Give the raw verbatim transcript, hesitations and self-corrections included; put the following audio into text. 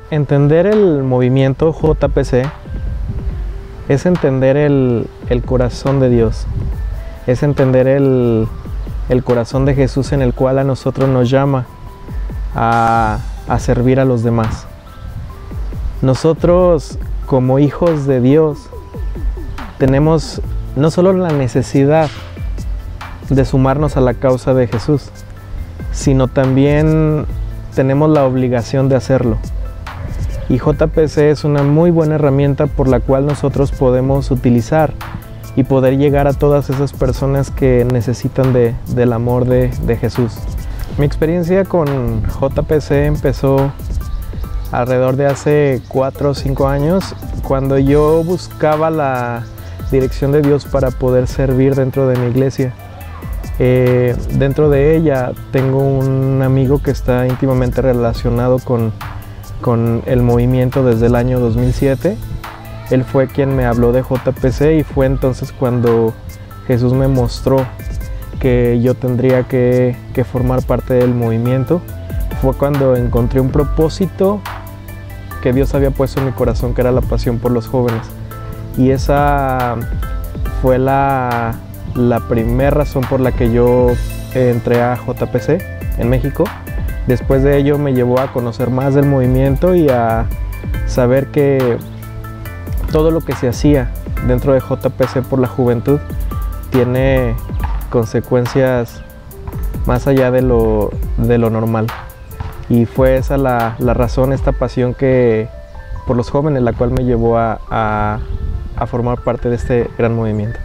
Entender el movimiento J P C es entender el, el corazón de Dios, es entender el, el corazón de Jesús en el cual a nosotros nos llama a, a servir a los demás. Nosotros, como hijos de Dios, tenemos no solo la necesidad de sumarnos a la causa de Jesús, sino también tenemos la obligación de hacerlo. Y J P C es una muy buena herramienta por la cual nosotros podemos utilizar y poder llegar a todas esas personas que necesitan de, del amor de, de Jesús. Mi experiencia con J P C empezó alrededor de hace cuatro o cinco años, cuando yo buscaba la dirección de Dios para poder servir dentro de mi iglesia. Eh, dentro de ella tengo un amigo que está íntimamente relacionado con, con el movimiento desde el año dos mil siete. Él fue quien me habló de J P C y fue entonces cuando Jesús me mostró que yo tendría que, que formar parte del movimiento. Fue cuando encontré un propósito que Dios había puesto en mi corazón, que era la pasión por los jóvenes. Y esa fue la, la primera razón por la que yo entré a J P C en México. Después de ello me llevó a conocer más del movimiento y a saber que todo lo que se hacía dentro de J P C por la juventud tiene consecuencias más allá de lo, de lo normal. Y fue esa la, la razón, esta pasión que por los jóvenes, la cual me llevó a, a, a formar parte de este gran movimiento.